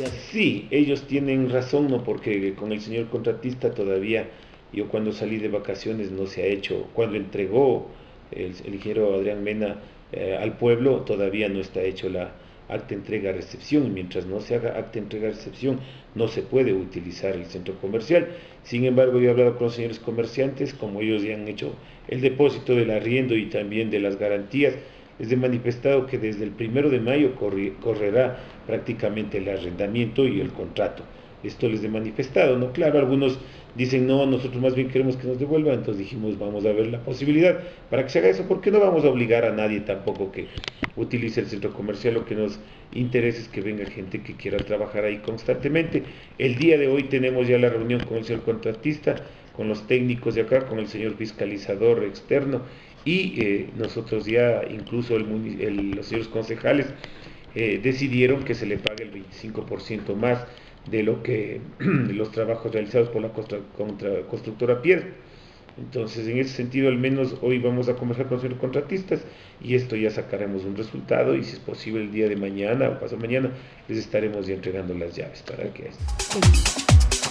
comerciales. Sí, ellos tienen razón, ¿no? Porque con el señor contratista todavía, yo cuando salí de vacaciones no se ha hecho, cuando entregó el ingeniero Adrián Mena al pueblo, todavía no está hecho la acta entrega-recepción, y mientras no se haga acta entrega-recepción, no se puede utilizar el centro comercial. Sin embargo, yo he hablado con los señores comerciantes, como ellos ya han hecho el depósito del arriendo y también de las garantías, les he manifestado que desde el 1 de mayo correrá prácticamente el arrendamiento y el contrato. Esto les he manifestado, ¿no? Claro, algunos dicen, no, nosotros más bien queremos que nos devuelvan, entonces dijimos, vamos a ver la posibilidad para que se haga eso, porque no vamos a obligar a nadie tampoco que utilice el centro comercial. Lo que nos interesa es que venga gente que quiera trabajar ahí constantemente. El día de hoy tenemos ya la reunión con el señor contratista, con los técnicos de acá, con el señor fiscalizador externo, y nosotros ya, incluso los señores concejales decidieron que se le pague el 25% más de lo que los trabajos realizados por la constructora Piedra. Entonces, en ese sentido, al menos hoy vamos a conversar con los contratistas y esto ya sacaremos un resultado, y si es posible el día de mañana o pasado mañana les estaremos ya entregando las llaves para que... Listo.